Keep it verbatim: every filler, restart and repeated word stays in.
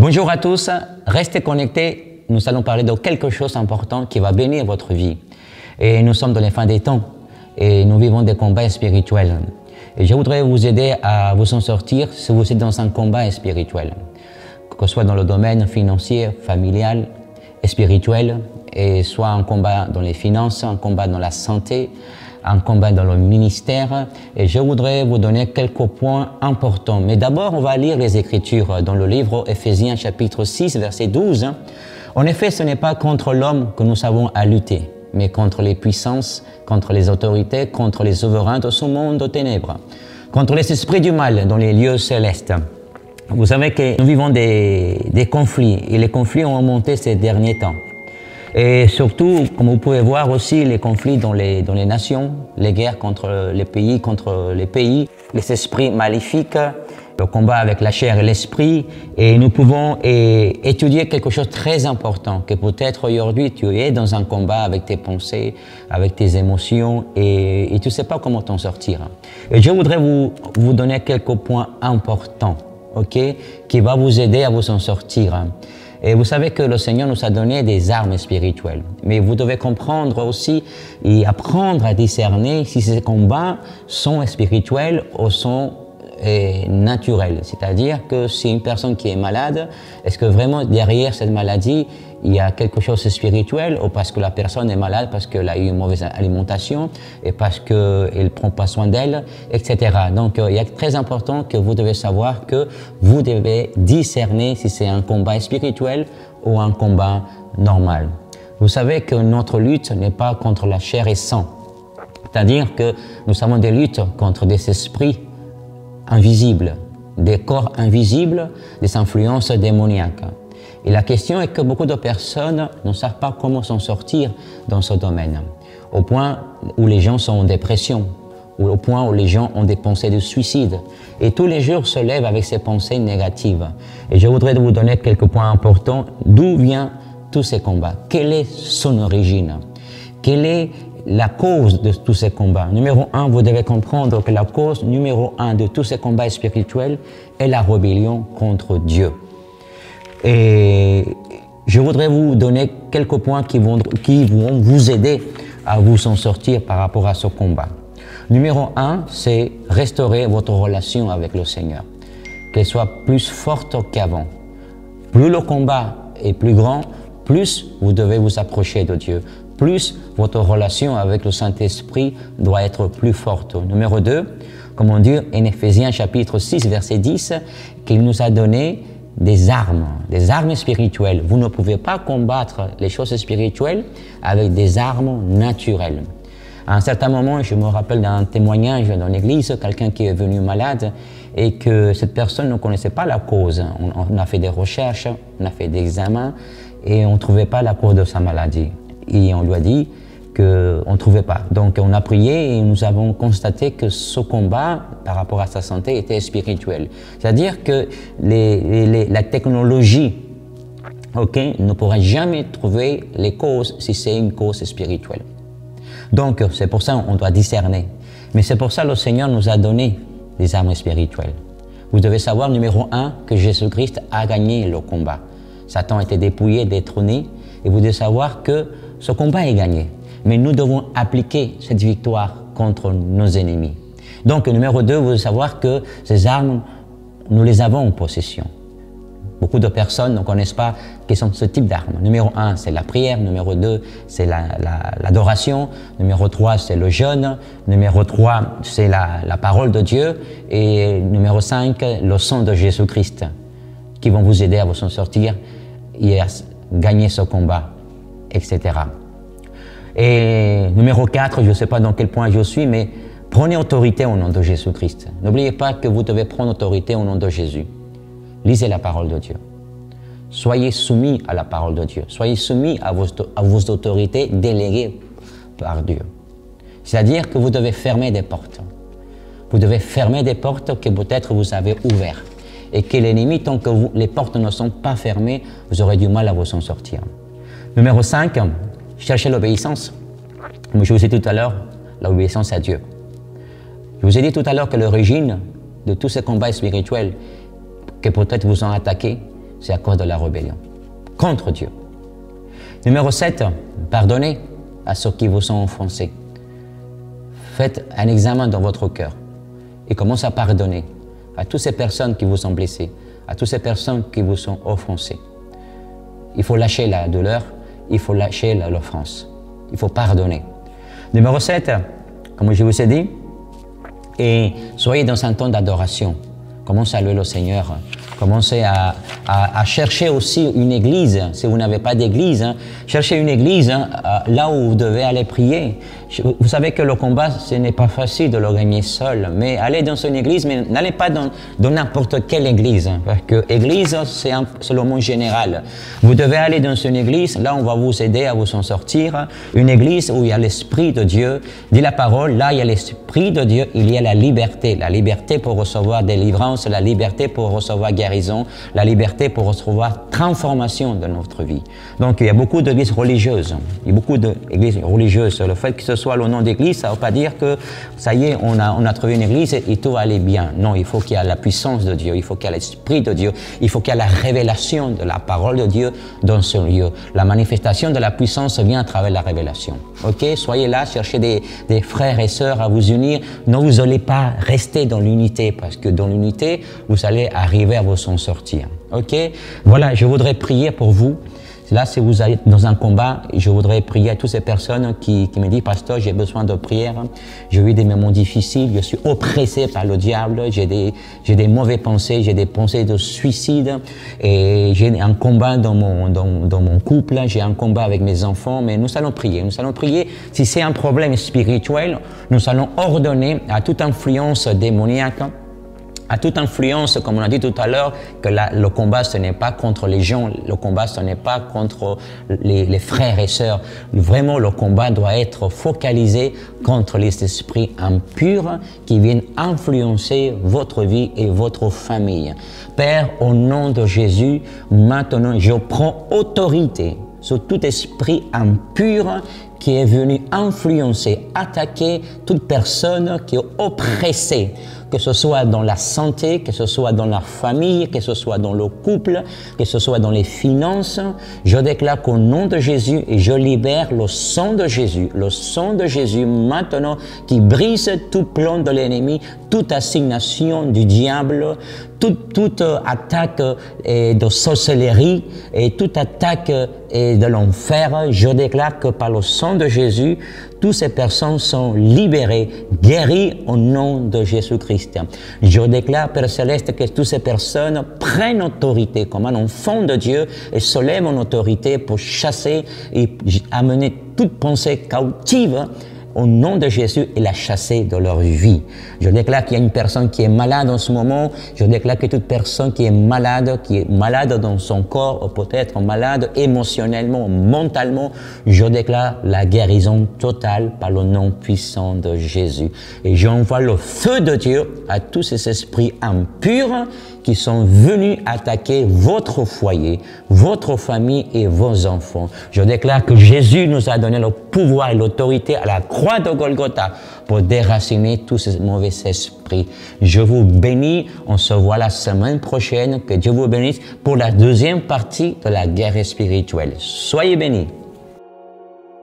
Bonjour à tous, restez connectés, nous allons parler de quelque chose d'important qui va bénir votre vie. Et nous sommes dans les fins des temps et nous vivons des combats spirituels. Et je voudrais vous aider à vous en sortir si vous êtes dans un combat spirituel, que ce soit dans le domaine financier, familial, spirituel, et soit un combat dans les finances, un combat dans la santé, un combat dans le ministère. Et je voudrais vous donner quelques points importants. Mais d'abord, on va lire les Écritures dans le livre Éphésiens chapitre six, verset douze. En effet, ce n'est pas contre l'homme que nous avons à lutter, mais contre les puissances, contre les autorités, contre les souverains de ce monde de ténèbres, contre les esprits du mal dans les lieux célestes. Vous savez que nous vivons des, des conflits, et les conflits ont augmenté ces derniers temps. Et surtout, comme vous pouvez voir aussi, les conflits dans les, dans les nations, les guerres contre les pays, contre les pays, les esprits maléfiques, le combat avec la chair et l'esprit. Et nous pouvons et, étudier quelque chose de très important, que peut-être aujourd'hui tu es dans un combat avec tes pensées, avec tes émotions, et, et tu ne sais pas comment t'en sortir. Et je voudrais vous, vous donner quelques points importants, ok, qui vont vous aider à vous en sortir. Et vous savez que le Seigneur nous a donné des armes spirituelles. Mais vous devez comprendre aussi et apprendre à discerner si ces combats sont spirituels ou sont eh, naturels. C'est-à-dire que si une personne qui est malade, est-ce que vraiment derrière cette maladie, il y a quelque chose de spirituel, ou parce que la personne est malade, parce qu'elle a eu une mauvaise alimentation, et parce qu'elle ne prend pas soin d'elle, et cetera. Donc, euh, il est très important que vous devez savoir que vous devez discerner si c'est un combat spirituel ou un combat normal. Vous savez que notre lutte n'est pas contre la chair et sang. C'est-à-dire que nous avons des luttes contre des esprits invisibles, des corps invisibles, des influences démoniaques. Et la question est que beaucoup de personnes ne savent pas comment s'en sortir dans ce domaine, au point où les gens sont en dépression, ou au point où les gens ont des pensées de suicide. Et tous les jours se lèvent avec ces pensées négatives. Et je voudrais vous donner quelques points importants. D'où viennent tous ces combats? Quelle est son origine? Quelle est la cause de tous ces combats? Numéro un, vous devez comprendre que la cause numéro un de tous ces combats spirituels est la rébellion contre Dieu. Et je voudrais vous donner quelques points qui vont, qui vont vous aider à vous en sortir par rapport à ce combat. Numéro un, c'est restaurer votre relation avec le Seigneur, qu'elle soit plus forte qu'avant. Plus le combat est plus grand, plus vous devez vous approcher de Dieu, plus votre relation avec le Saint-Esprit doit être plus forte. Numéro deux, comme on dit en Éphésiens chapitre six, verset dix, qu'il nous a donné des armes, des armes spirituelles. Vous ne pouvez pas combattre les choses spirituelles avec des armes naturelles. À un certain moment, je me rappelle d'un témoignage dans l'église, quelqu'un qui est venu malade et que cette personne ne connaissait pas la cause. On, on a fait des recherches, on a fait des examens et on ne trouvait pas la cause de sa maladie. Et on lui a dit qu'on ne trouvait pas. Donc on a prié et nous avons constaté que ce combat par rapport à sa santé était spirituel. C'est-à-dire que les, les, la technologie okay, ne pourra jamais trouver les causes si c'est une cause spirituelle. Donc c'est pour ça qu'on doit discerner. Mais c'est pour ça que le Seigneur nous a donné des armes spirituelles. Vous devez savoir, numéro un, que Jésus-Christ a gagné le combat. Satan a été dépouillé, détrôné, et vous devez savoir que ce combat est gagné. Mais nous devons appliquer cette victoire contre nos ennemis. Donc, numéro deux, vous devez savoir que ces armes, nous les avons en possession. Beaucoup de personnes ne connaissent pas quels sont ce type d'armes. Numéro un, c'est la prière. Numéro deux, c'est l'adoration. La, la, numéro trois, c'est le jeûne. Numéro trois, c'est la, la parole de Dieu. Et numéro cinq, le sang de Jésus-Christ, qui vont vous aider à vous en sortir et à gagner ce combat, et cetera. Et numéro quatre, je ne sais pas dans quel point je suis, mais prenez autorité au nom de Jésus-Christ. N'oubliez pas que vous devez prendre autorité au nom de Jésus. Lisez la parole de Dieu. Soyez soumis à la parole de Dieu. Soyez soumis à vos, à vos autorités déléguées par Dieu. C'est-à-dire que vous devez fermer des portes. Vous devez fermer des portes que peut-être vous avez ouvertes. Et que l'ennemi, tant que vous, les portes ne sont pas fermées, vous aurez du mal à vous en sortir. Numéro cinq, cherchez l'obéissance. Comme je vous ai dit tout à l'heure, l'obéissance à Dieu. Je vous ai dit tout à l'heure que l'origine de tous ces combats spirituels que peut-être vous ont attaqué, c'est à cause de la rébellion contre Dieu. Numéro sept, pardonnez à ceux qui vous sont offensés. Faites un examen dans votre cœur et commencez à pardonner à toutes ces personnes qui vous ont blessés, à toutes ces personnes qui vous sont offensées. Il faut lâcher la douleur, il faut lâcher l'offense. Il faut pardonner. Numéro sept, comme je vous ai dit, et soyez dans un temps d'adoration. Commencez à louer le Seigneur. Commencez à, à, à chercher aussi une église. Si vous n'avez pas d'église, hein, cherchez une église hein, là où vous devez aller prier. Vous savez que le combat, ce n'est pas facile de le gagner seul. Mais allez dans une église, mais n'allez pas dans, dans n'importe quelle église. Hein, parce que église, c'est le mot général. Vous devez aller dans une église, là on va vous aider à vous en sortir. Une église où il y a l'Esprit de Dieu. Dit la parole, là il y a l'Esprit de Dieu, il y a la liberté. La liberté pour recevoir délivrance, la liberté pour recevoir guérison, la liberté pour recevoir transformation de notre vie. Donc il y a beaucoup d'églises religieuses. Il y a beaucoup d'églises religieuses. Le fait que ce soit le nom d'église, ça ne veut pas dire que ça y est, on a, on a trouvé une église et, et tout va aller bien. Non, il faut qu'il y ait la puissance de Dieu, il faut qu'il y ait l'Esprit de Dieu, il faut qu'il y ait la révélation de la parole de Dieu dans ce lieu. La manifestation de la puissance vient à travers la révélation. Ok, soyez là, cherchez des, des frères et sœurs à vous unir. Non, vous n'allez pas rester dans l'unité parce que dans l'unité, vous allez arriver à vous en sortir. Ok, voilà, je voudrais prier pour vous. Là, si vous êtes dans un combat, je voudrais prier à toutes ces personnes qui, qui me disent « Pasteur, j'ai besoin de prière, j'ai eu des moments difficiles, je suis oppressé par le diable, j'ai des, j'ai des mauvaises pensées, j'ai des pensées de suicide, et j'ai un combat dans mon, dans, dans mon couple, j'ai un combat avec mes enfants, mais nous allons prier. Nous allons prier, si c'est un problème spirituel, nous allons ordonner à toute influence démoniaque, à toute influence, comme on a dit tout à l'heure, que la, le combat, ce n'est pas contre les gens, le combat, ce n'est pas contre les, les frères et sœurs. Vraiment, le combat doit être focalisé contre les esprits impurs qui viennent influencer votre vie et votre famille. Père, au nom de Jésus, maintenant, je prends autorité sur tout esprit impur qui est venu influencer, attaquer toute personne qui est oppressée, que ce soit dans la santé, que ce soit dans la famille, que ce soit dans le couple, que ce soit dans les finances. Je déclare qu'au nom de Jésus, et je libère le sang de Jésus, le sang de Jésus maintenant qui brise tout plan de l'ennemi, toute assignation du diable, toute, toute attaque et de sorcellerie et toute attaque et de l'enfer. Je déclare que par le sang de Jésus, toutes ces personnes sont libérées, guéries au nom de Jésus-Christ. Je déclare, Père Céleste, que toutes ces personnes prennent autorité comme un enfant de Dieu et se lèvent en autorité pour chasser et amener toute pensée cautive au nom de Jésus et la chasser de leur vie. Je déclare qu'il y a une personne qui est malade en ce moment. Je déclare que toute personne qui est malade, qui est malade dans son corps, ou peut-être malade émotionnellement, mentalement, je déclare la guérison totale par le nom puissant de Jésus. Et j'envoie le feu de Dieu à tous ces esprits impurs qui sont venus attaquer votre foyer, votre famille et vos enfants. Je déclare que Jésus nous a donné le pouvoir et l'autorité à la croix de Golgotha pour déraciner tous ces mauvais esprits. Je vous bénis. On se voit la semaine prochaine. Que Dieu vous bénisse pour la deuxième partie de la guerre spirituelle. Soyez bénis.